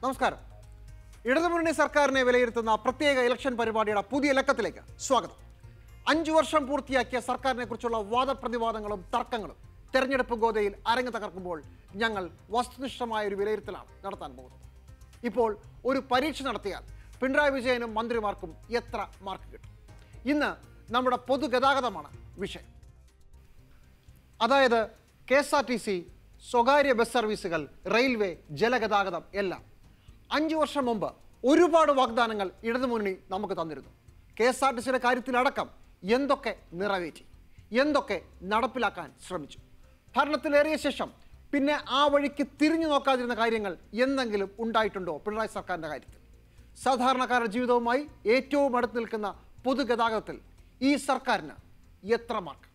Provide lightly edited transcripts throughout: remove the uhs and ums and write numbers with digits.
നമസ്കാരം. ഇടതുമുന്നണി സർക്കാരിനെ വിലയിരുത്തുന്ന പ്രത്യേക ഇലക്ഷൻ പരിപാടിയുടെ പുതിയ ലക്കത്തിലേക്ക് സ്വാഗതം. 5 വർഷം പൂർത്തിയാക്കിയ സർക്കാരിനെ കുറിച്ചുള്ള വാദപ്രതിവാദങ്ങളും തർക്കങ്ങളും തെരഞ്ഞെടുപ്പ് ഗോതയിൽ അരങ്ങ് തകർക്കുമ്പോൾ ഞങ്ങൾ വസ്തുനിഷ്ഠമായ ഒരു വിലയിരുത്തലാണ് നടത്താൻ പോകുന്നത്. ഇപ്പോൾ ഒരു പരീക്ഷ നടത്തിയാൽ പിണറായി വിജയനും മന്ത്രിമാർക്കും എത്ര മാർക്ക് കിട്ടും? ഇന്ന് നമ്മുടെ പൊതുഗതാഗതമാണ് വിഷയം. അതായത് KSRTC, സ്വകാര്യ ബസ് സർവീസുകൾ, റെയിൽവേ, ജലഗതാഗതം എല്ലാം 5 വർഷം മുമ്പ് ഒരുപാട് വാഗ്ദാനങ്ങൾ ഇടതുമുന്നണി നമുക്ക് തന്നിരുന്നു. KSRTCയുടെ കാര്യത്തിലടക്കം എന്തൊക്കെ നിറവേറ്റി, എന്തൊക്കെ നടപ്പിലാക്കാൻ ശ്രമിച്ചു. ഭരണത്തിലേറിയ ശേഷം പിന്നെ ആ വഴിക്ക് തിരിഞ്ഞു നോക്കാതിരുന്ന കാര്യങ്ങൾ എന്തെങ്കിലും ഉണ്ടായിട്ടുണ്ടോ പിണറായി സർക്കാരിൻ്റെ കാര്യത്തിൽ? സാധാരണക്കാരുടെ ജീവിതവുമായി ഏറ്റവും അടുത്ത് നിൽക്കുന്ന പൊതുഗതാഗതത്തിൽ ഈ സർക്കാരിന് എത്ര മാർക്ക്?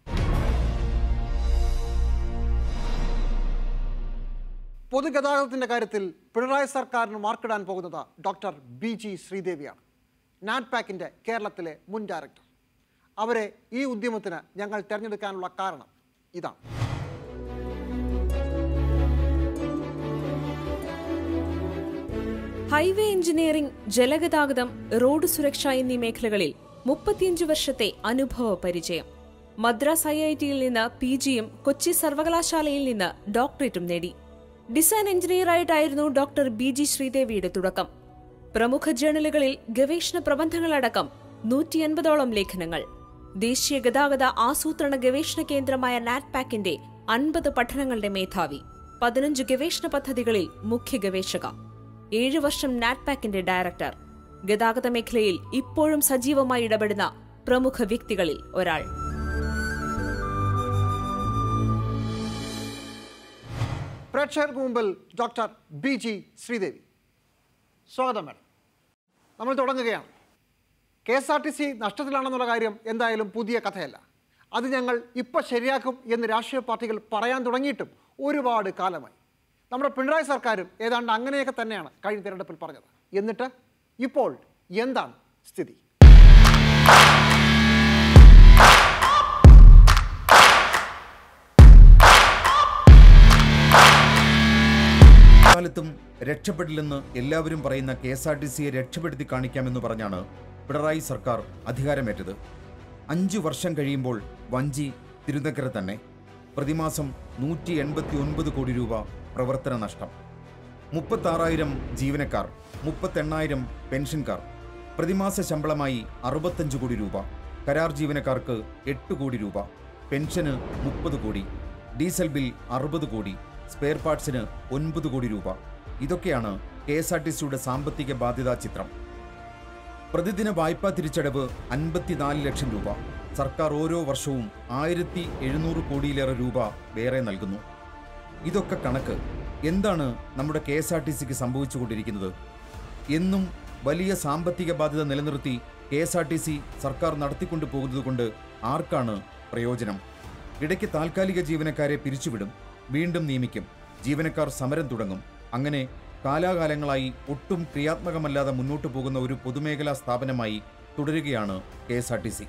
പൊതുഗതാഗതത്തിൻ്റെ കാര്യത്തിൽ പിണറായി സർക്കാരിന് മാർക്കിടാൻ പോകുന്നത് ഡോക്ടർ BG ശ്രീദേവിയാണ്, നാറ്റ്പാക്കിൻ്റെ കേരളത്തിലെ മുൻ ഡയറക്ടർ. അവരെ ഈ ഉദ്യമത്തിന് ഞങ്ങൾ തിരഞ്ഞെടുക്കാനുള്ള കാരണം ഇതാണ്. ഹൈവേ എഞ്ചിനീയറിംഗ്, ജലഗതാഗതം, റോഡ് സുരക്ഷ എന്നീ മേഖലകളിൽ 35 വർഷത്തെ അനുഭവ പരിചയം. മദ്രാസ് IITയിൽ നിന്ന് PGയും കൊച്ചി സർവകലാശാലയിൽ നിന്ന് ഡോക്ടറേറ്റും നേടി. ഡിസൈൻ എഞ്ചിനീയറായിട്ടായിരുന്നു ഡോക്ടർ BG ശ്രീദേവിയുടെ തുടക്കം. പ്രമുഖ ജേണലുകളിൽ ഗവേഷണ പ്രബന്ധങ്ങളടക്കം 180ഓളം ലേഖനങ്ങൾ. ദേശീയ ഗതാഗത ആസൂത്രണ ഗവേഷണ കേന്ദ്രമായ നാറ്റ്പാക്കിന്റെ 50 പഠനങ്ങളുടെ മേധാവി, 15 ഗവേഷണ പദ്ധതികളിൽ മുഖ്യ ഗവേഷക, 7 വർഷം നാറ്റ്പാക്കിന്റെ ഡയറക്ടർ. ഗതാഗത മേഖലയിൽ ഇപ്പോഴും സജീവമായി ഇടപെടുന്ന പ്രമുഖ വ്യക്തികളിൽ ഒരാൾ. പ്രേക്ഷകർക്ക് മുമ്പിൽ ഡോക്ടർ BG ശ്രീദേവി. സ്വാഗതം മാഡം. നമ്മൾ തുടങ്ങുകയാണ്. KSRTC നഷ്ടത്തിലാണെന്നുള്ള കാര്യം എന്തായാലും പുതിയ കഥയല്ല. അത് ഞങ്ങൾ ഇപ്പോൾ ശരിയാക്കും എന്ന് രാഷ്ട്രീയ പാർട്ടികൾ പറയാൻ തുടങ്ങിയിട്ടും ഒരുപാട് കാലമായി. നമ്മുടെ പിണറായി സർക്കാരും ഏതാണ്ട് അങ്ങനെയൊക്കെ തന്നെയാണ് കഴിഞ്ഞ തിരഞ്ഞെടുപ്പിൽ പറഞ്ഞത്. എന്നിട്ട് ഇപ്പോൾ എന്താണ് സ്ഥിതി? കാലത്തും രക്ഷപ്പെടില്ലെന്ന് എല്ലാവരും പറയുന്ന KSRTCയെ രക്ഷപ്പെടുത്തി കാണിക്കാമെന്ന് പറഞ്ഞാണ് പിണറായി സർക്കാർ അധികാരമേറ്റത്. 5 വർഷം കഴിയുമ്പോൾ വഞ്ചി തിരുനക്കര തന്നെ. പ്രതിമാസം 189 കോടി രൂപ പ്രവർത്തന നഷ്ടം, 36,000 ജീവനക്കാർ, 38,000 പെൻഷൻകാർ, പ്രതിമാസ ശമ്പളമായി 65 കോടി രൂപ, കരാർ ജീവനക്കാർക്ക് 8 കോടി രൂപ, പെൻഷന് 30 കോടി, ഡീസൽ ബിൽ 60 കോടി, സ്പെയർ പാർട്സിന് 9 കോടി രൂപ. ഇതൊക്കെയാണ് KSRTCയുടെ സാമ്പത്തിക ബാധ്യതാ ചിത്രം. പ്രതിദിന വായ്പാ തിരിച്ചടവ് 54 ലക്ഷം രൂപ. സർക്കാർ ഓരോ വർഷവും 1700 കോടിയിലേറെ രൂപ വേറെ നൽകുന്നു. ഇതൊക്കെ കണക്ക്. എന്താണ് നമ്മുടെ KSRTCക്ക് സംഭവിച്ചുകൊണ്ടിരിക്കുന്നത്? എന്നും വലിയ സാമ്പത്തിക ബാധ്യത നിലനിർത്തി KSRTC സർക്കാർ നടത്തിക്കൊണ്ടു പോകുന്നത് കൊണ്ട് ആർക്കാണ് പ്രയോജനം? ഇടയ്ക്ക് താൽക്കാലിക ജീവനക്കാരെ പിരിച്ചുവിടും, വീണ്ടും നിയമിക്കും, ജീവനക്കാർ സമരം തുടങ്ങും. അങ്ങനെ കാലാകാലങ്ങളായി ഒട്ടും ക്രിയാത്മകമല്ലാതെ മുന്നോട്ടു പോകുന്ന ഒരു പൊതുമേഖലാ സ്ഥാപനമായി തുടരുകയാണ് KSRTC.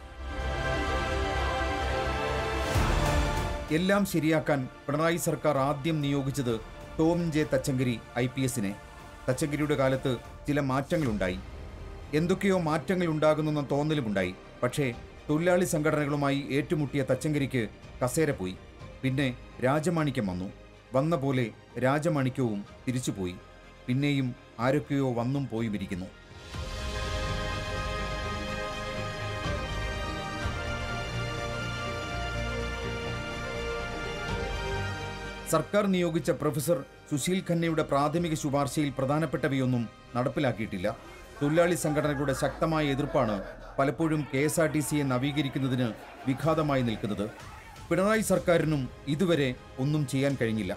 എല്ലാം ശരിയാക്കാൻ പിണറായി സർക്കാർ ആദ്യം നിയോഗിച്ചത് ടോം J തച്ചങ്കരി IPSനെ. തച്ചങ്കരിയുടെ കാലത്ത് ചില മാറ്റങ്ങളുണ്ടായി. എന്തൊക്കെയോ മാറ്റങ്ങൾ ഉണ്ടാകുന്നെന്ന തോന്നലുമുണ്ടായി. പക്ഷേ തൊഴിലാളി സംഘടനകളുമായി ഏറ്റുമുട്ടിയ തച്ചങ്കരിക്ക് കസേര പോയി. പിന്നെ രാജമാണിക്യം വന്നു. വന്ന പോലെ രാജമാണിക്യവും തിരിച്ചുപോയി. പിന്നെയും ആരൊക്കെയോ വന്നും പോയും ഇരിക്കുന്നു. സർക്കാർ നിയോഗിച്ച പ്രൊഫസർ സുശീൽ ഖന്നയുടെ പ്രാഥമിക ശുപാർശയിൽ പ്രധാനപ്പെട്ടവയൊന്നും നടപ്പിലാക്കിയിട്ടില്ല. തൊഴിലാളി സംഘടനകളുടെ ശക്തമായ എതിർപ്പാണ് പലപ്പോഴും KSRTCയെ നവീകരിക്കുന്നതിന് വിഘാതമായി നിൽക്കുന്നത്. പിണറായി സർക്കാരിനും ഇതുവരെ ഒന്നും ചെയ്യാൻ കഴിഞ്ഞില്ല.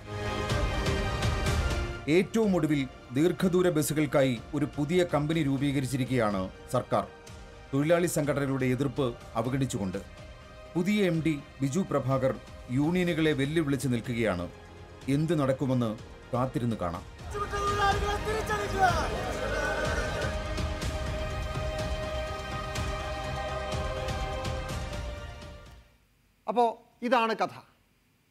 ഏറ്റവും ഒടുവിൽ ദീർഘദൂര ബസ്സുകൾക്കായി ഒരു പുതിയ കമ്പനി രൂപീകരിച്ചിരിക്കുകയാണ് സർക്കാർ, തൊഴിലാളി സംഘടനകളുടെ എതിർപ്പ് അവഗണിച്ചുകൊണ്ട്. പുതിയ MD ബിജു പ്രഭാകർ യൂണിയനുകളെ വെല്ലുവിളിച്ച് നിൽക്കുകയാണ്. എന്ത് നടക്കുമെന്ന് കാത്തിരുന്ന് കാണാം. അപ്പോൾ ഇതാണ് കഥ.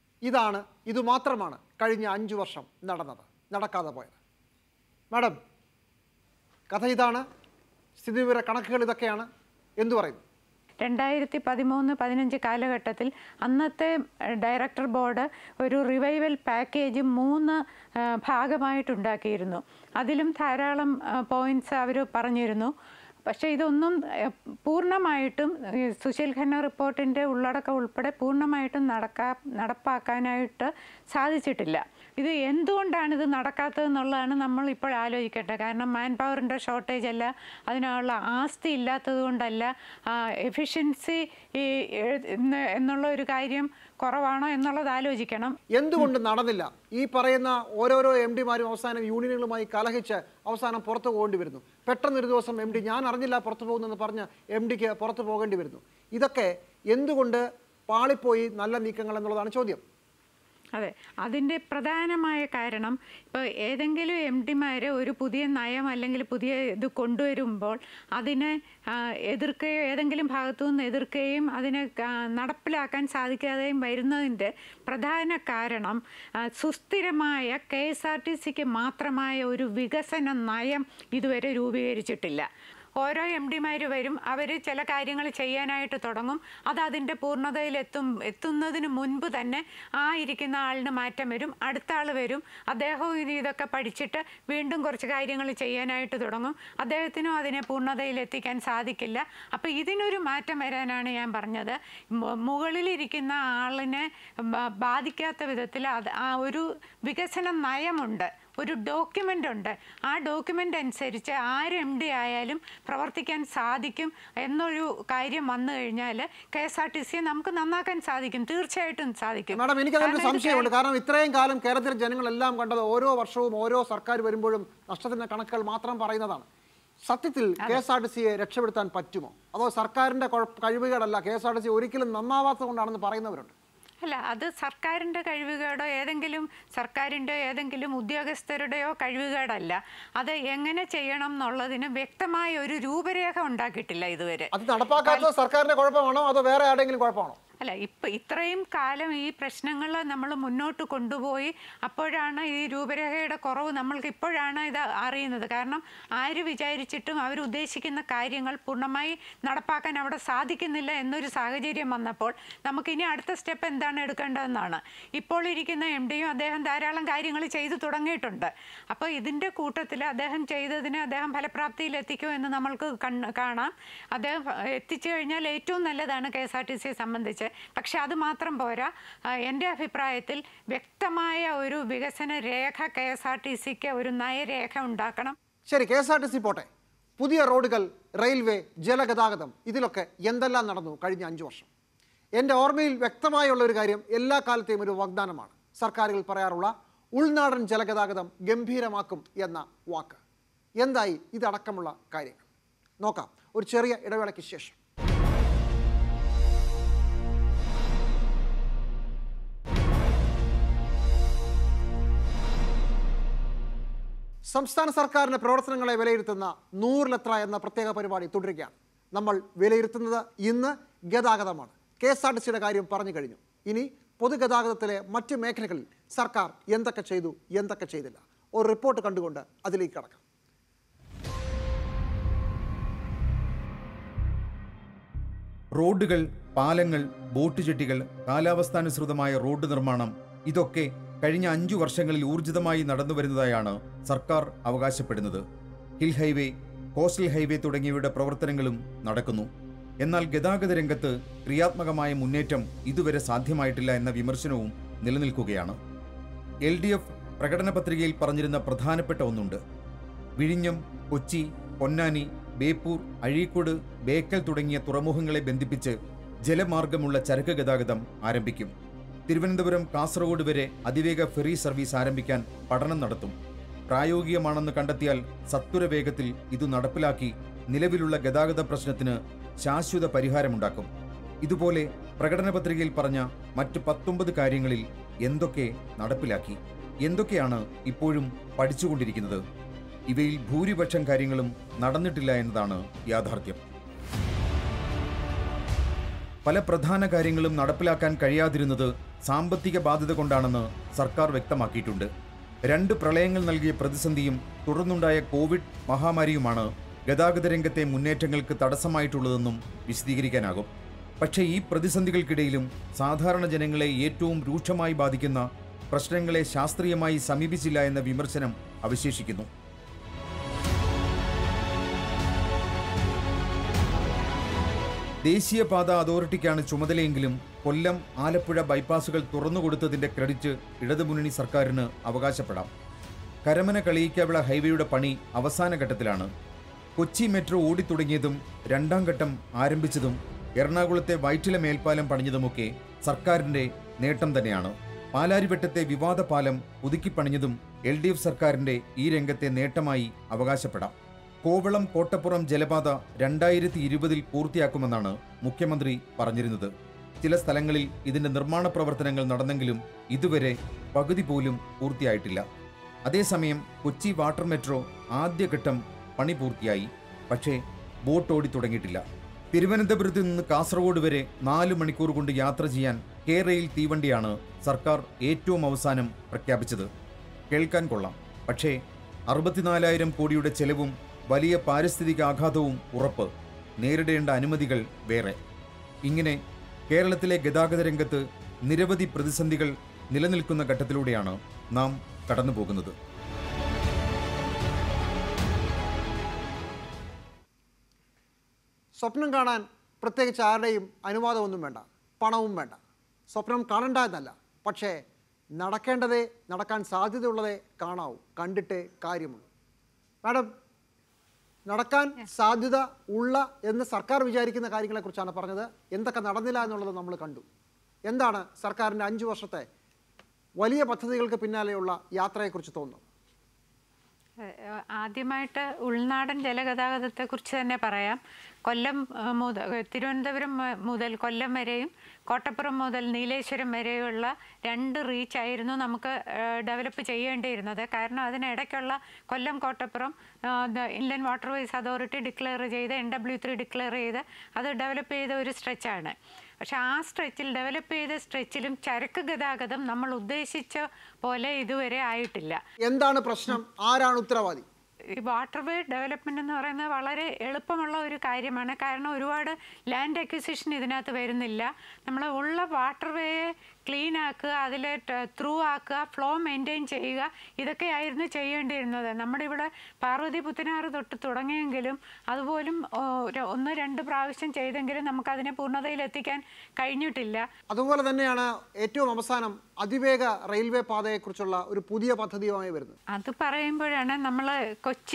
ഇതുമാത്രമാണ് കഴിഞ്ഞ 5 വർഷം നടക്കാതെ പോയത്. മാഡം, കഥ ഇതാണ്, സ്ഥിതിവിവര കണക്കുകൾ ഇതൊക്കെയാണ്. എന്തു പറയുന്നു? 2013-15 കാലഘട്ടത്തിൽ അന്നത്തെ ഡയറക്ടർ ബോർഡ് ഒരു റിവൈവൽ പാക്കേജ് 3 ഭാഗമായിട്ടുണ്ടാക്കിയിരുന്നു. അതിലും ധാരാളം പോയിൻറ്റ്സ് അവർ പറഞ്ഞിരുന്നു. പക്ഷേ ഇതൊന്നും പൂർണ്ണമായിട്ടും സുശീൽ ഖന്ന റിപ്പോർട്ടിൻ്റെ ഉള്ളടക്കം ഉൾപ്പെടെ പൂർണ്ണമായിട്ടും നടപ്പാക്കാനായിട്ട് സാധിച്ചിട്ടില്ല. ഇത് എന്തുകൊണ്ടാണിത് നടക്കാത്തതെന്നുള്ളതാണ് നമ്മൾ ഇപ്പോൾ ആലോചിക്കേണ്ടത്. കാരണം മാൻ പവറിൻ്റെ ഷോർട്ടേജ് അല്ല, അതിനുള്ള ആസ്തി ഇല്ലാത്തത് കൊണ്ടല്ല, എഫിഷ്യൻസി എന്നുള്ള ഒരു കാര്യം കുറവാണോ എന്നുള്ളത് ആലോചിക്കണം. എന്തുകൊണ്ട് നടന്നില്ല? ഈ പറയുന്ന ഓരോരോ MD-മാരും അവസാനം യൂണിയനുകളുമായി കലഹിച്ച് അവസാനം പുറത്തു പോകേണ്ടി വരുന്നു. പെട്ടെന്നൊരു ദിവസം MD ഞാൻ അറിഞ്ഞില്ല പുറത്തു പോകുന്നെന്ന് പറഞ്ഞ് MDക്ക് പുറത്തു പോകേണ്ടി വരുന്നു. ഇതൊക്കെ എന്തുകൊണ്ട് പാളിപ്പോയി നല്ല നീക്കങ്ങൾ എന്നുള്ളതാണ് ചോദ്യം. അതെ, അതിൻ്റെ പ്രധാനമായ കാരണം ഇപ്പോൾ ഏതെങ്കിലും MD-മാർ ഒരു പുതിയ നയം അല്ലെങ്കിൽ പുതിയ ഇത് കൊണ്ടുവരുമ്പോൾ അതിനെ എതിർക്കുകയോ ഏതെങ്കിലും ഭാഗത്തു നിന്ന് എതിർക്കുകയും അതിനെ നടപ്പിലാക്കാൻ സാധിക്കാതെയും വരുന്നതിൻ്റെ പ്രധാന കാരണം സുസ്ഥിരമായ KSRTCക്ക് മാത്രമായ ഒരു വികസന നയം ഇതുവരെ രൂപീകരിച്ചിട്ടില്ല. ഓരോ MD-മാർ വരും, അവർ ചില കാര്യങ്ങൾ ചെയ്യാനായിട്ട് തുടങ്ങും. അത് അതിൻ്റെ എത്തുന്നതിന് മുൻപ് തന്നെ ആ ഇരിക്കുന്ന ആളിന് മാറ്റം വരും, അടുത്ത ആൾ വരും, അദ്ദേഹവും ഇതൊക്കെ പഠിച്ചിട്ട് വീണ്ടും കുറച്ച് കാര്യങ്ങൾ ചെയ്യാനായിട്ട് തുടങ്ങും. അദ്ദേഹത്തിനും അതിനെ പൂർണ്ണതയിലെത്തിക്കാൻ സാധിക്കില്ല. അപ്പോൾ ഇതിനൊരു മാറ്റം വരാനാണ് ഞാൻ പറഞ്ഞത്. മുകളിലിരിക്കുന്ന ആളിനെ ബാധിക്കാത്ത വിധത്തിൽ ആ ഒരു വികസന നയമുണ്ട്, ഒരു ഡോക്യുമെൻ്റ് ഉണ്ട്. ആ ഡോക്യുമെൻ്റ് അനുസരിച്ച് ആര് MD ആയാലും പ്രവർത്തിക്കാൻ സാധിക്കും എന്നൊരു കാര്യം വന്നു കഴിഞ്ഞാൽ KSRTCയെ നമുക്ക് നന്നാക്കാൻ സാധിക്കും, തീർച്ചയായിട്ടും സാധിക്കും. മാഡം, എനിക്കതൊരു സംശയമുണ്ട്. കാരണം ഇത്രയും കാലം കേരളത്തിലെ ജനങ്ങളെല്ലാം കണ്ടത് ഓരോ വർഷവും ഓരോ സർക്കാർ വരുമ്പോഴും നഷ്ടത്തിൻ്റെ കണക്കുകൾ മാത്രം പറയുന്നതാണ്. സത്യത്തിൽ KSRTCയെ രക്ഷപ്പെടുത്താൻ പറ്റുമോ? അതോ സർക്കാരിൻ്റെ കഴിവുകളല്ല, KSRTC ഒരിക്കലും നന്നാവാത്തത് കൊണ്ടാണെന്ന് പറയുന്നവരുണ്ട്. അല്ല, അത് സർക്കാരിൻ്റെ കഴിവുകേടോ സർക്കാരിൻ്റെ ഏതെങ്കിലും ഉദ്യോഗസ്ഥരുടെയോ കഴിവുകേടല്ല. അത് എങ്ങനെ ചെയ്യണം എന്നുള്ളതിന് വ്യക്തമായ ഒരു രൂപരേഖ ഉണ്ടാക്കിയിട്ടില്ല ഇതുവരെ. അത് നടപ്പാക്കാത്തത് സർക്കാരിൻ്റെ കുഴപ്പമാണോ അതോ വേറെ ആരുടെയെങ്കിലും കുഴപ്പമാണോ? അല്ല, ഇത്രയും കാലം ഈ പ്രശ്നങ്ങൾ നമ്മൾ മുന്നോട്ട് കൊണ്ടുപോയി അപ്പോഴാണ് ഈ രൂപരേഖയുടെ കുറവ് നമ്മൾക്ക് ഇപ്പോഴാണ് ഇത് അറിയുന്നത്. കാരണം ആര് വിചാരിച്ചിട്ടും അവരുദ്ദേശിക്കുന്ന കാര്യങ്ങൾ പൂർണ്ണമായി നടപ്പാക്കാൻ അവിടെ സാധിക്കുന്നില്ല എന്നൊരു സാഹചര്യം വന്നപ്പോൾ നമുക്കിനി അടുത്ത സ്റ്റെപ്പ് എന്താണ് എടുക്കേണ്ടതെന്നാണ്. ഇപ്പോൾ ഇരിക്കുന്ന MD-യും അദ്ദേഹം ധാരാളം കാര്യങ്ങൾ ചെയ്തു തുടങ്ങിയിട്ടുണ്ട്. അപ്പോൾ ഇതിൻ്റെ കൂട്ടത്തിൽ അദ്ദേഹം ചെയ്തതിന് അദ്ദേഹം ഫലപ്രാപ്തിയിൽ എത്തിക്കുമോ എന്ന് നമ്മൾക്ക് കാണാം. അദ്ദേഹം എത്തിച്ചു കഴിഞ്ഞാൽ ഏറ്റവും നല്ലതാണ് KSRTCയെ സംബന്ധിച്ച്. പക്ഷെ അത് മാത്രം പോരാ. എൻ്റെ അഭിപ്രായത്തിൽ വ്യക്തമായ ഒരു വികസന രേഖ KSRTCക്ക് ഒരു നയരേഖ ഉണ്ടാക്കണം. ശരി, KSRTC പോട്ടെ, പുതിയ റോഡുകൾ, റെയിൽവേ, ജലഗതാഗതം, ഇതിലൊക്കെ എന്തെല്ലാം നടന്നു കഴിഞ്ഞ 5 വർഷം? എൻ്റെ ഓർമ്മയിൽ വ്യക്തമായുള്ള ഒരു കാര്യം എല്ലാ കാലത്തെയും ഒരു വാഗ്ദാനമാണ്. സർക്കാരുകൾ പറയാറുള്ള ഉൾനാടൻ ജലഗതാഗതം ഗംഭീരമാക്കും എന്ന വാക്ക്. എന്തായി ഇതടക്കമുള്ള കാര്യങ്ങൾ? നോക്കാം ഒരു ചെറിയ ഇടവേളയ്ക്ക് ശേഷം. സംസ്ഥാന സർക്കാരിൻ്റെ പ്രവർത്തനങ്ങളെ വിലയിരുത്തുന്ന 100 ലെത്ര എന്ന പ്രത്യേക പരിപാടി തുടരുകയാണ്. നമ്മൾ വിലയിരുത്തുന്നത് ഇന്ന് ഗതാഗതമാണ്. KSRTCയുടെ കാര്യം പറഞ്ഞു കഴിഞ്ഞു. ഇനി പൊതുഗതാഗതത്തിലെ മറ്റ് മേഖലകളിൽ സർക്കാർ എന്തൊക്കെ ചെയ്തു, എന്തൊക്കെ ചെയ്തില്ല, ഒരു റിപ്പോർട്ട് കണ്ടുകൊണ്ട് അതിലേക്ക് കടക്കാം. റോഡുകൾ, പാലങ്ങൾ, ബോട്ട് ജെട്ടികൾ, കാലാവസ്ഥാനുസൃതമായ റോഡ് നിർമ്മാണം, ഇതൊക്കെ കഴിഞ്ഞ 5 വർഷങ്ങളിൽ ഊർജിതമായി നടന്നുവരുന്നതായാണ് സർക്കാർ അവകാശപ്പെടുന്നത്. ഹിൽ ഹൈവേ, കോസ്റ്റൽ ഹൈവേ തുടങ്ങിയവയുടെ പ്രവർത്തനങ്ങളും നടക്കുന്നു. എന്നാൽ ഗതാഗത രംഗത്ത് ക്രിയാത്മകമായ മുന്നേറ്റം ഇതുവരെ സാധ്യമായിട്ടില്ല എന്ന വിമർശനവും നിലനിൽക്കുകയാണ്. LDF പ്രകടന പത്രികയിൽ പറഞ്ഞിരുന്ന പ്രധാനപ്പെട്ട ഒന്നുണ്ട്. വിഴിഞ്ഞം, കൊച്ചി, പൊന്നാനി, ബേപ്പൂർ, അഴീക്കോട്, ബേക്കൽ തുടങ്ങിയ തുറമുഖങ്ങളെ ബന്ധിപ്പിച്ച് ജലമാർഗമുള്ള ചരക്ക് ഗതാഗതം ആരംഭിക്കും. തിരുവനന്തപുരം, കാസർഗോഡ് വരെ അതിവേഗ ഫെറി സർവീസ് ആരംഭിക്കാൻ പഠനം നടത്തും. പ്രായോഗികമാണെന്ന് കണ്ടെത്തിയാൽ സത്വര വേഗത്തിൽ ഇത് നടപ്പിലാക്കി നിലവിലുള്ള ഗതാഗത പ്രശ്നത്തിന് ശാശ്വത പരിഹാരമുണ്ടാക്കും. ഇതുപോലെ പ്രകടന പത്രികയിൽ പറഞ്ഞ മറ്റ് 19 കാര്യങ്ങളിൽ എന്തൊക്കെ നടപ്പിലാക്കി, എന്തൊക്കെയാണ് ഇപ്പോഴും പഠിച്ചുകൊണ്ടിരിക്കുന്നത്? ഇവയിൽ ഭൂരിപക്ഷം കാര്യങ്ങളും നടന്നിട്ടില്ല എന്നതാണ് യാഥാർത്ഥ്യം. പല പ്രധാന കാര്യങ്ങളും നടപ്പിലാക്കാൻ കഴിയാതിരുന്നത് സാമ്പത്തിക ബാധ്യത കൊണ്ടാണെന്ന് സർക്കാർ വ്യക്തമാക്കിയിട്ടുണ്ട്. 2 പ്രളയങ്ങൾ നൽകിയ പ്രതിസന്ധിയും തുടർന്നുണ്ടായ കോവിഡ് മഹാമാരിയുമാണ് ഗതാഗത രംഗത്തെ മുന്നേറ്റങ്ങൾക്ക് തടസ്സമായിട്ടുള്ളതെന്നും വിശദീകരിക്കാനാകും. പക്ഷേ ഈ പ്രതിസന്ധികൾക്കിടയിലും സാധാരണ ജനങ്ങളെ ഏറ്റവും രൂക്ഷമായി ബാധിക്കുന്ന പ്രശ്നങ്ങളെ ശാസ്ത്രീയമായി സമീപിച്ചില്ല എന്ന വിമർശനം അവശേഷിക്കുന്നു. ദേശീയപാത അതോറിറ്റിക്കാണ് ചുമതലയെങ്കിലും കൊല്ലം ആലപ്പുഴ ബൈപ്പാസുകൾ തുറന്നുകൊടുത്തതിന്റെ ക്രെഡിറ്റ് ഇടതുമുന്നണി സർക്കാരിന് അവകാശപ്പെടാം. കരമന കളിയിക്കാവിള ഹൈവേയുടെ പണി അവസാന ഘട്ടത്തിലാണ്. കൊച്ചി മെട്രോ ഓടിത്തുടങ്ങിയതും 2ാം ഘട്ടം ആരംഭിച്ചതും എറണാകുളത്തെ വൈറ്റില മേൽപ്പാലം പണിഞ്ഞതുമൊക്കെ സർക്കാരിന്റെ നേട്ടം തന്നെയാണ്. പാലാരിവട്ടത്തെ വിവാദ പാലം പുതുക്കിപ്പണിഞ്ഞതും LDF സർക്കാരിന്റെ ഈ രംഗത്തെ നേട്ടമായി അവകാശപ്പെടാം. കോവളം കോട്ടപ്പുറം ജലപാത 2020 പൂർത്തിയാക്കുമെന്നാണ് മുഖ്യമന്ത്രി പറഞ്ഞിരുന്നത്. ചില സ്ഥലങ്ങളിൽ ഇതിന്റെ നിർമ്മാണ പ്രവർത്തനങ്ങൾ നടന്നെങ്കിലും ഇതുവരെ പകുതി പോലും പൂർത്തിയായിട്ടില്ല. അതേസമയം കൊച്ചി വാട്ടർ മെട്രോ ആദ്യഘട്ടം പണി പൂർത്തിയായി. പക്ഷേ ബോട്ട് ഓടി തുടങ്ങിയിട്ടില്ല. തിരുവനന്തപുരത്ത് നിന്ന് കാസർഗോഡ് വരെ 4 മണിക്കൂർ കൊണ്ട് യാത്ര ചെയ്യാൻ കെ-റെയിൽ തീവണ്ടിയാണ് സർക്കാർ ഏറ്റവും അവസാനം പ്രഖ്യാപിച്ചത്. കേൾക്കാൻ കൊള്ളാം. പക്ഷേ 64,000 കോടിയുടെ ചെലവും വലിയ പാരിസ്ഥിതിക ആഘാതവും ഉറപ്പ്. നേരിടേണ്ട അനുമതികൾ വേറെ. ഇങ്ങനെ കേരളത്തിലെ ഗതാഗത രംഗത്ത് നിരവധി പ്രതിസന്ധികൾ നിലനിൽക്കുന്ന ഘട്ടത്തിലൂടെയാണ് നാം കടന്നുപോകുന്നത്. സ്വപ്നം കാണാൻ പ്രത്യേകിച്ച് ആരുടെയും അനുവാദമൊന്നും വേണ്ട, പണവും വേണ്ട. സ്വപ്നം കാണണ്ട എന്നല്ല, പക്ഷേ നടക്കേണ്ടതേ, നടക്കാൻ സാധ്യതയുള്ളതേ കാണാവൂ, കണ്ടിട്ടേ കാര്യമുള്ളൂ. മാഡം, നടക്കാൻ സാധ്യത ഉള്ള എന്ന് സർക്കാർ വിചാരിക്കുന്ന കാര്യങ്ങളെക്കുറിച്ചാണ് പറഞ്ഞത്. എന്തൊക്കെ നടന്നില്ല എന്നുള്ളത് നമ്മൾ കണ്ടു. എന്താണ് സർക്കാരിൻ്റെ 5 വർഷത്തെ വലിയ പദ്ധതികൾക്ക് പിന്നാലെയുള്ള യാത്രയെക്കുറിച്ച് തോന്നുന്നത്? ആദ്യമായിട്ട് ഉൾനാടൻ ജലഗതാഗതത്തെക്കുറിച്ച് തന്നെ പറയാം. കൊല്ലം മുതൽ തിരുവനന്തപുരം മുതൽ കൊല്ലം വരെയും കോട്ടപ്പുറം മുതൽ നീലേശ്വരം വരെയുള്ള 2 റീച്ചായിരുന്നു നമുക്ക് ഡെവലപ്പ് ചെയ്യേണ്ടിയിരുന്നത്. കാരണം അതിനിടയ്ക്കുള്ള Kollam Kottappuram inland waterways authority declare ചെയ്ത് NW3 ഡിക്ലെയർ ചെയ്ത് അത് ഡെവലപ്പ് ചെയ്ത ഒരു സ്ട്രെച്ചാണ്. പക്ഷെ ആ സ്ട്രെച്ചിൽ, ഡെവലപ്പ് ചെയ്ത സ്ട്രെച്ചിലും ചരക്ക് ഗതാഗതം നമ്മൾ ഉദ്ദേശിച്ച പോലെ ഇതുവരെ ആയിട്ടില്ല. എന്താണ് പ്രശ്നം? ആരാണ് ഉത്തരവാദി? ഈ വാട്ടർവേ ഡെവലപ്മെൻ്റ് എന്ന് പറയുന്നത് വളരെ എളുപ്പമുള്ള ഒരു കാര്യമാണ്. കാരണം ഒരുപാട് ലാൻഡ് അക്വിസിഷൻ ഇതിനകത്ത് വരുന്നില്ല. നമ്മൾ ഉള്ള വാട്ടർവേയെ ക്ലീൻ ആക്കുക, അതിൽ ത്രൂ ആക്കുക, ഫ്ലോ മെയിൻറ്റെയിൻ ചെയ്യുക, ഇതൊക്കെയായിരുന്നു ചെയ്യേണ്ടിയിരുന്നത്. നമ്മുടെ ഇവിടെ പാർവതി പുത്തനാറ് തൊട്ട് തുടങ്ങിയെങ്കിലും അതുപോലും 1-2 പ്രാവശ്യം ചെയ്തെങ്കിലും നമുക്കതിനെ പൂർണ്ണതയിലെത്തിക്കാൻ കഴിഞ്ഞിട്ടില്ല. അതുപോലെ തന്നെയാണ് ഏറ്റവും അവസാനം അതിവേഗ റെയിൽവേ പാതയെക്കുറിച്ചുള്ള ഒരു പുതിയ പദ്ധതിയുമായി വരുന്നത്. അത് പറയുമ്പോഴാണ് നമ്മൾ കൊച്ചി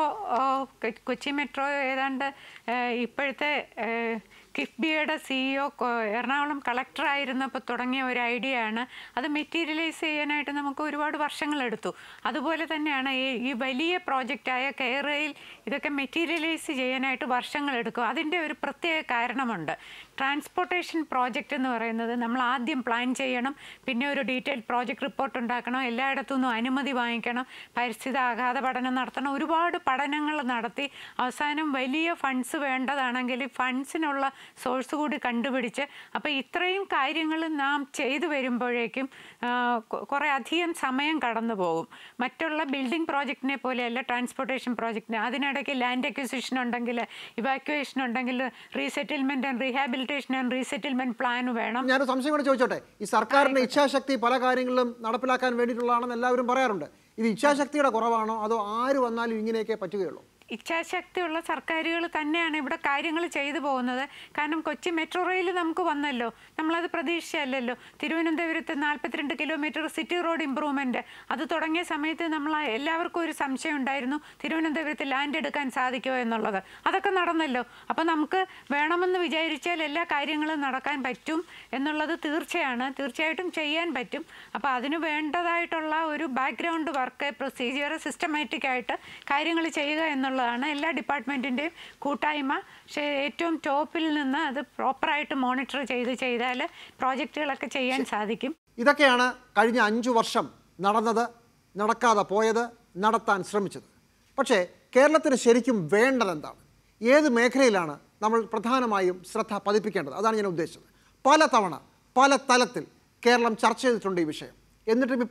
മെട്രോ ഏതാണ്ട് ഇപ്പോഴത്തെ കിഫ്ബിയുടെ CEO എറണാകുളം കളക്ടറായിരുന്നപ്പോൾ തുടങ്ങിയ ഒരു ഐഡിയ ആണ്. അത് മെറ്റീരിയലൈസ് ചെയ്യാനായിട്ട് നമുക്ക് ഒരുപാട് വർഷങ്ങളെടുത്തു. അതുപോലെ തന്നെയാണ് ഈ വലിയ പ്രോജക്റ്റായ കെ-റെയിൽ ഇതൊക്കെ മെറ്റീരിയലൈസ് ചെയ്യാനായിട്ട് വർഷങ്ങളെടുക്കും. അതിൻ്റെ ഒരു പ്രത്യേക കാരണമുണ്ട്. ട്രാൻസ്പോർട്ടേഷൻ പ്രോജക്റ്റ് എന്ന് പറയുന്നത് നമ്മൾ ആദ്യം പ്ലാൻ ചെയ്യണം, പിന്നെ ഒരു ഡീറ്റെയിൽഡ് പ്രോജക്റ്റ് റിപ്പോർട്ട് ഉണ്ടാക്കണം, എല്ലായിടത്തു നിന്നും അനുമതി വാങ്ങിക്കണം, പരിസ്ഥിതി ആഘാത പഠനം നടത്തണം, ഒരുപാട് പഠനങ്ങൾ നടത്തി അവസാനം വലിയ ഫണ്ട്സ് വേണ്ടതാണെങ്കിൽ ഫണ്ട്സിനുള്ള സോഴ്സ് കൂടി കണ്ടുപിടിച്ച്, അപ്പോൾ ഇത്രയും കാര്യങ്ങൾ നാം ചെയ്തു വരുമ്പോഴേക്കും കുറേ അധികം സമയം കടന്നു പോകും. മറ്റുള്ള ബിൽഡിംഗ് പ്രോജക്റ്റിനെ പോലെയല്ല ട്രാൻസ്പോർട്ടേഷൻ പ്രോജക്റ്റിന്. അതിനിടയ്ക്ക് ലാൻഡ് അക്വിസിഷൻ ഉണ്ടെങ്കിൽ, ഇവാക്യുവേഷൻ ഉണ്ടെങ്കിൽ, resettlement and rehabilitation and resettlement plan വേണം. ഞാനൊരു സംശയം കൂടെ ചോദിച്ചോട്ടെ. ഈ സർക്കാരിൻ്റെ ഇച്ഛാശക്തി പല കാര്യങ്ങളിലും നടപ്പിലാക്കാൻ വേണ്ടിയിട്ടുള്ളതാണെന്ന് എല്ലാവരും പറയാറുണ്ട്. ഇത് ഇച്ഛാശക്തിയുടെ കുറവാണോ, അതോ ആര് വന്നാലും ഇങ്ങനെയൊക്കെ പറ്റുകയുള്ളൂ? ഇച്ഛാശക്തിയുള്ള സർക്കാരുകൾ തന്നെയാണ് ഇവിടെ കാര്യങ്ങൾ ചെയ്തു പോകുന്നത്. കാരണം കൊച്ചി മെട്രോ റെയിൽ നമുക്ക് വന്നല്ലോ, നമ്മളത് പ്രതീക്ഷിച്ചല്ലോ. തിരുവനന്തപുരത്ത് 42 കിലോമീറ്റർ സിറ്റി റോഡ് ഇമ്പ്രൂവ്മെൻറ്റ് അത് തുടങ്ങിയ സമയത്ത് നമ്മൾ എല്ലാവർക്കും ഒരു സംശയം ഉണ്ടായിരുന്നു, തിരുവനന്തപുരത്ത് ലാൻഡ് എടുക്കാൻ സാധിക്കുമോ എന്നുള്ളത്. അതൊക്കെ നടന്നല്ലോ. അപ്പോൾ നമുക്ക് വേണമെന്ന് വിചാരിച്ചാൽ എല്ലാ കാര്യങ്ങളും നടക്കാൻ പറ്റും എന്നുള്ളത് തീർച്ചയായിട്ടും ചെയ്യാൻ പറ്റും. അപ്പോൾ അതിന് വേണ്ടതായിട്ടുള്ള ഒരു ബാക്ക്ഗ്രൗണ്ട് വർക്ക്, പ്രൊസീജിയർ, സിസ്റ്റമാറ്റിക്കായിട്ട് കാര്യങ്ങൾ ചെയ്യുക എന്നുള്ളതാണ് എല്ലാ ഡിപ്പാർട്ട്മെൻറ്റിൻ്റെയും കൂട്ടായ്മ. പക്ഷേ ഏറ്റവും ടോപ്പിൽ നിന്ന് അത് പ്രോപ്പറായിട്ട് മോണിറ്റർ ചെയ്താൽ പ്രോജക്റ്റുകളൊക്കെ ചെയ്യാൻ സാധിക്കും. ഇതൊക്കെയാണ് കഴിഞ്ഞ 5 വർഷം നടന്നത്, നടക്കാതെ പോയത്, നടത്താൻ ശ്രമിച്ചത്. പക്ഷേ കേരളത്തിന് ശരിക്കും വേണ്ടത് എന്താണ്? ഏത് മേഖലയിലാണ് നമ്മൾ പ്രധാനമായും ശ്രദ്ധ പതിപ്പിക്കേണ്ടത്? അതാണ് ഞാൻ ഉദ്ദേശിച്ചത്. പല തവണ പല തലത്തിൽ കേരളം ചർച്ച ചെയ്തിട്ടുണ്ട് ഈ വിഷയം. എന്നിട്ടും ഇപ്പോഴും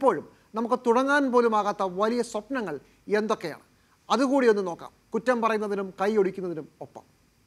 നമുക്ക് തുടങ്ങാൻ പോലും ആകാത്ത വലിയ സ്വപ്നങ്ങൾ എന്തൊക്കെയാണ്? അതുകൂടി ഒന്ന് നോക്കാം, കുറ്റം പറയുന്നതിനും കൈയൊടിക്കുന്നതിനും ഒപ്പം.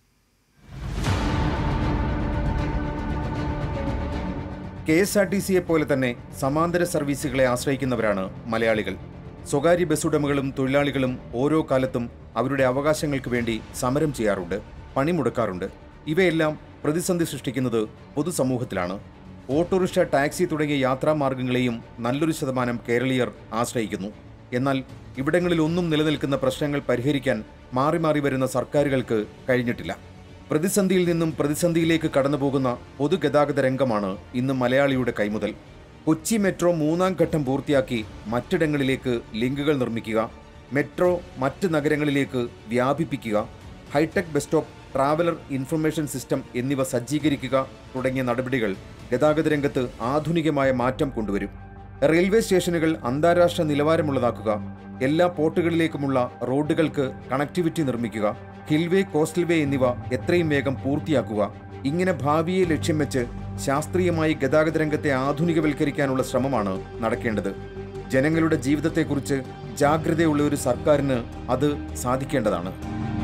KSRTCയെ പോലെ തന്നെ സമാന്തര സർവീസുകളെ ആശ്രയിക്കുന്നവരാണ് മലയാളികൾ. സ്വകാര്യ ബസ് ഉടമകളും തൊഴിലാളികളും ഓരോ കാലത്തും അവരുടെ അവകാശങ്ങൾക്ക് വേണ്ടി സമരം ചെയ്യാറുണ്ട്, പണിമുടക്കാറുണ്ട്. ഇവയെല്ലാം പ്രതിസന്ധി സൃഷ്ടിക്കുന്നത് പൊതുസമൂഹത്തിലാണ്. ഓട്ടോറിക്ഷ, ടാക്സി തുടങ്ങിയ യാത്രാമാർഗങ്ങളെയും നല്ലൊരു ശതമാനം കേരളീയർ ആശ്രയിക്കുന്നു. എന്നാൽ ഇവിടങ്ങളിലൊന്നും നിലനിൽക്കുന്ന പ്രശ്നങ്ങൾ പരിഹരിക്കാൻ മാറി മാറി വരുന്ന സർക്കാരുകൾക്ക് കഴിഞ്ഞിട്ടില്ല. പ്രതിസന്ധിയിൽ നിന്നും പ്രതിസന്ധിയിലേക്ക് കടന്നുപോകുന്ന പൊതുഗതാഗത രംഗമാണ് ഇന്ന് മലയാളിയുടെ കൈമുതൽ. കൊച്ചി മെട്രോ 3ാം ഘട്ടം പൂർത്തിയാക്കി മറ്റിടങ്ങളിലേക്ക് ലിങ്കുകൾ നിർമ്മിക്കുക, മെട്രോ മറ്റ് നഗരങ്ങളിലേക്ക് വ്യാപിപ്പിക്കുക, hitech bus stop, traveller information system എന്നിവ സജ്ജീകരിക്കുക തുടങ്ങിയ നടപടികൾ ഗതാഗത രംഗത്ത് ആധുനികമായ മാറ്റം കൊണ്ടുവരും. റെയിൽവേ സ്റ്റേഷനുകൾ അന്താരാഷ്ട്ര നിലവാരമുള്ളതാക്കുക, എല്ലാ പോർട്ടുകളിലേക്കുമുള്ള റോഡുകൾക്ക് കണക്ടിവിറ്റി നിർമ്മിക്കുക, ഹിൽവേ, കോസ്റ്റൽ വേ എന്നിവ എത്രയും വേഗം പൂർത്തിയാക്കുക. ഇങ്ങനെ ഭാവിയെ ലക്ഷ്യം വെച്ച് ശാസ്ത്രീയമായി ഗതാഗത രംഗത്തെ ആധുനികവൽക്കരിക്കാനുള്ള ശ്രമമാണ് നടക്കേണ്ടത്. ജനങ്ങളുടെ ജീവിതത്തെക്കുറിച്ച് ജാഗ്രതയുള്ള ഒരു സർക്കാരിന് അത് സാധിക്കേണ്ടതാണ്.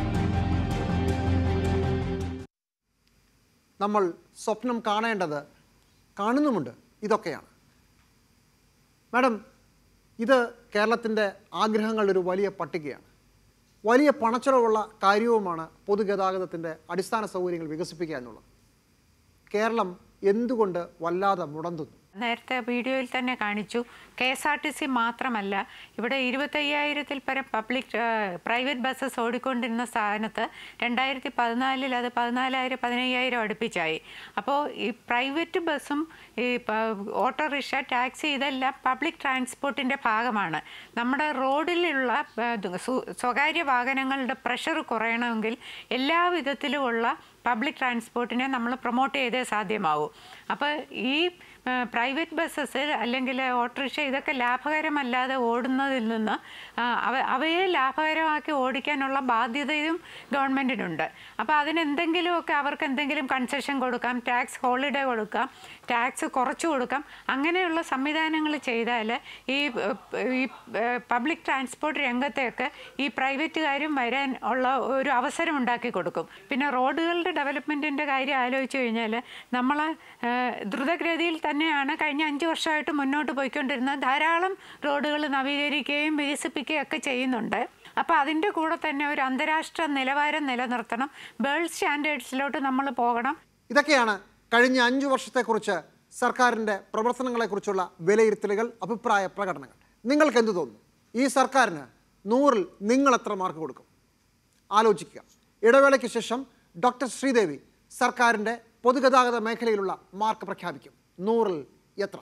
നമ്മൾ സ്വപ്നം കാണേണ്ടത്, കാണുന്നുമുണ്ട്, ഇതൊക്കെയാണ്. മാഡം, ഇത് കേരളത്തിൻ്റെ ആഗ്രഹങ്ങളുടെ ഒരു വലിയ പട്ടികയാണ്. വലിയ പണച്ചെലവുള്ള കാര്യവുമാണ് പൊതുഗതാഗതത്തിൻ്റെ അടിസ്ഥാന സൗകര്യങ്ങൾ വികസിപ്പിക്കുക എന്നുള്ളത്. കേരളം എന്തുകൊണ്ട് വല്ലാതെ മുടന്തുന്നു? നേരത്തെ വീഡിയോയിൽ തന്നെ കാണിച്ചു, KSRTC മാത്രമല്ല, ഇവിടെ 25,000-ൽ പരം പ്രൈവറ്റ് ബസ്സസ് ഓടിക്കൊണ്ടിരുന്ന സ്ഥാനത്ത് 2014 അത് 14,000, 15,000 അടുപ്പിച്ചായി. അപ്പോൾ ഈ പ്രൈവറ്റ് ബസ്സും ഈ ഓട്ടോറിക്ഷ, ടാക്സി ഇതെല്ലാം പബ്ലിക് ട്രാൻസ്പോർട്ടിൻ്റെ ഭാഗമാണ്. നമ്മുടെ റോഡിലുള്ള സ്വകാര്യ വാഹനങ്ങളുടെ പ്രഷർ കുറയണമെങ്കിൽ എല്ലാ വിധത്തിലുമുള്ള പബ്ലിക് ട്രാൻസ്പോർട്ടിനെ നമ്മൾ പ്രൊമോട്ട് ചെയ്തേ സാധ്യമാവൂ. അപ്പോൾ ഈ പ്രൈവറ്റ് ബസ്സസ് അല്ലെങ്കിൽ ഓട്ടോറിക്ഷ ഇതൊക്കെ ലാഭകരമല്ലാതെ ഓടുന്നതിൽ നിന്ന് അവയെ ലാഭകരമാക്കി ഓടിക്കാനുള്ള ബാധ്യതയും ഗവൺമെൻറ്റിനുണ്ട്. അപ്പോൾ അതിനെന്തെങ്കിലുമൊക്കെ അവർക്ക് എന്തെങ്കിലും കൺസെഷൻ കൊടുക്കാം, ടാക്സ് ഹോളിഡേ കൊടുക്കാം, ടാക്സ് കുറച്ചു കൊടുക്കാം. അങ്ങനെയുള്ള സംവിധാനങ്ങൾ ചെയ്താൽ ഈ പബ്ലിക് ട്രാൻസ്പോർട്ട് രംഗത്തേക്ക് ഈ പ്രൈവറ്റുകാരും വരാൻ ഉള്ള ഒരു അവസരം ഉണ്ടാക്കി കൊടുക്കും. പിന്നെ റോഡുകളുടെ ഡെവലപ്മെൻറ്റിൻ്റെ കാര്യം ആലോചിച്ച് കഴിഞ്ഞാൽ നമ്മൾ ദ്രുതഗതിയിൽ തന്നെയാണ് കഴിഞ്ഞ 5 വർഷമായിട്ട് മുന്നോട്ട് പോയിക്കൊണ്ടിരുന്നത്. ധാരാളം റോഡുകൾ നവീകരിക്കുകയും വികസിപ്പിക്കുകയും ഒക്കെ ചെയ്യുന്നുണ്ട്. അപ്പോൾ അതിൻ്റെ കൂടെ തന്നെ ഒരു അന്താരാഷ്ട്ര നിലവാരം നിലനിർത്തണം, വേൾഡ് സ്റ്റാൻഡേർഡ്സിലോട്ട് നമ്മൾ പോകണം. ഇതൊക്കെയാണ് കഴിഞ്ഞ 5 വർഷത്തെക്കുറിച്ച് സർക്കാരിൻ്റെ പ്രവർത്തനങ്ങളെക്കുറിച്ചുള്ള വിലയിരുത്തലുകൾ, അഭിപ്രായ പ്രകടനങ്ങൾ. നിങ്ങൾക്ക് എന്ത് തോന്നുന്നു? ഈ സർക്കാരിന് 100-ൽ നിങ്ങൾ എത്ര മാർക്ക് കൊടുക്കും? ആലോചിക്കുക. ഇടവേളയ്ക്ക് ശേഷം ഡോക്ടർ ശ്രീദേവി സർക്കാരിൻ്റെ പൊതുഗതാഗത മേഖലയിലുള്ള മാർക്ക് പ്രഖ്യാപിക്കും. 100-ൽ എത്ര?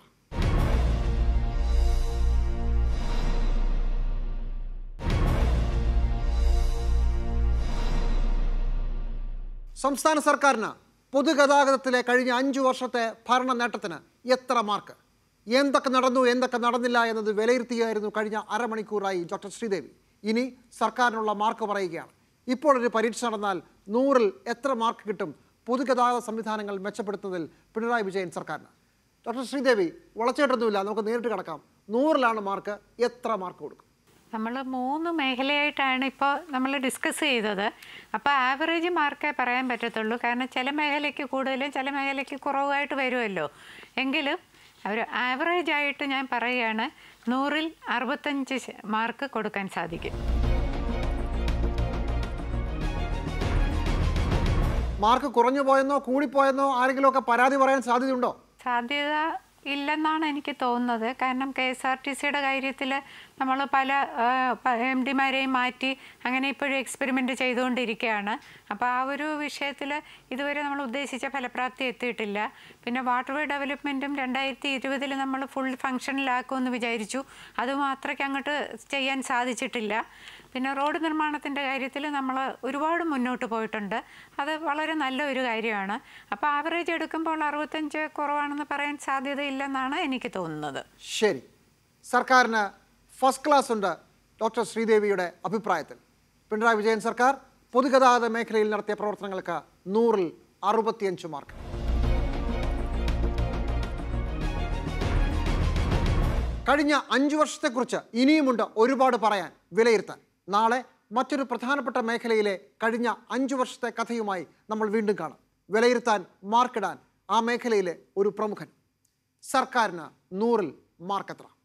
സംസ്ഥാന സർക്കാരിന് പൊതുഗതാഗതത്തിലെ കഴിഞ്ഞ 5 വർഷത്തെ ഭരണ നേട്ടത്തിന് എത്ര മാർക്ക്? എന്തൊക്കെ നടന്നു, എന്തൊക്കെ നടന്നില്ല എന്നത് വിലയിരുത്തുകയായിരുന്നു കഴിഞ്ഞ അരമണിക്കൂറായി ഡോക്ടർ ശ്രീദേവി. ഇനി സർക്കാരിനുള്ള മാർക്ക് പറയുകയാണ്. ഇപ്പോൾ ഒരു പരീക്ഷ നടന്നാൽ 100-ൽ എത്ര മാർക്ക് കിട്ടും പൊതുഗതാഗത സംവിധാനങ്ങൾ മെച്ചപ്പെടുത്തുന്നതിൽ പിണറായി വിജയൻ സർക്കാരിന്? ഡോക്ടർ ശ്രീദേവി, വളച്ചേട്ടൊന്നുമില്ല, നമുക്ക് നേരിട്ട് കിടക്കാം. 100-ലാണ് മാർക്ക്, എത്ര മാർക്ക് കൊടുക്കും? നമ്മൾ 3 മേഖലയായിട്ടാണ് ഇപ്പോൾ നമ്മൾ ഡിസ്കസ് ചെയ്തത്. അപ്പോൾ ആവറേജ് മാർക്കേ പറയാൻ പറ്റത്തുള്ളൂ. കാരണം ചില മേഖലയ്ക്ക് കൂടുതലും ചില മേഖലയ്ക്ക് കുറവായിട്ട് വരുമല്ലോ. എങ്കിലും ഒരു ആവറേജ് ആയിട്ട് ഞാൻ പറയുകയാണ്, 100-ൽ 65 മാർക്ക് കൊടുക്കാൻ സാധിക്കും. മാർക്ക് കുറഞ്ഞു പോയെന്നോ കൂടിപ്പോയെന്നോ ആരെങ്കിലുമൊക്കെ പരാതി പറയാൻ സാധ്യതയുണ്ടോ? സാധ്യത ഇല്ലെന്നാണ് എനിക്ക് തോന്നുന്നത്. കാരണം KSRTCയുടെ കാര്യത്തിൽ നമ്മൾ പല MDമാരെയും മാറ്റി അങ്ങനെ ഇപ്പോഴും എക്സ്പെരിമെൻ്റ് ചെയ്തുകൊണ്ടിരിക്കുകയാണ്. അപ്പോൾ ആ ഒരു വിഷയത്തിൽ ഇതുവരെ നമ്മൾ ഉദ്ദേശിച്ച ഫലപ്രാപ്തി എത്തിയിട്ടില്ല. പിന്നെ വാട്ടർവേ ഡെവലപ്മെൻറ്റും 2020-ൽ നമ്മൾ ഫുൾ ഫങ്ഷനിലാക്കുമെന്ന് വിചാരിച്ചു. അതുമാത്രയ്ക്ക് അങ്ങോട്ട് ചെയ്യാൻ സാധിച്ചിട്ടില്ല. പിന്നെ റോഡ് നിർമ്മാണത്തിൻ്റെ കാര്യത്തിൽ നമ്മൾ ഒരുപാട് മുന്നോട്ട് പോയിട്ടുണ്ട്. അത് വളരെ നല്ല ഒരു കാര്യമാണ്. അപ്പോൾ ആവറേജ് എടുക്കുമ്പോൾ 65 കുറവാണെന്ന് പറയാൻ സാധ്യതയില്ലെന്നാണ് എനിക്ക് തോന്നുന്നത്. ശരി, സർക്കാരിന് ഫസ്റ്റ് ക്ലാസ് ഉണ്ട് ഡോക്ടർ ശ്രീദേവിയുടെ അഭിപ്രായത്തിൽ. പിണറായി വിജയൻ സർക്കാർ പൊതുഗതാഗത മേഖലയിൽ നടത്തിയ പ്രവർത്തനങ്ങൾക്ക് 100-ൽ 65 മാർക്ക്. കഴിഞ്ഞ 5 വർഷത്തെക്കുറിച്ച് ഇനിയുമുണ്ട് ഒരുപാട് പറയാൻ, വിലയിരുത്താൻ. നാളെ മറ്റൊരു പ്രധാനപ്പെട്ട മേഖലയിലെ കഴിഞ്ഞ 5 വർഷത്തെ കഥയുമായി നമ്മൾ വീണ്ടും കാണാം. വിലയിരുത്താൻ, മാർക്കിടാൻ ആ മേഖലയിലെ ഒരു പ്രമുഖൻ. സർക്കാരിന് 100-ൽ മാർക്കെത്ര?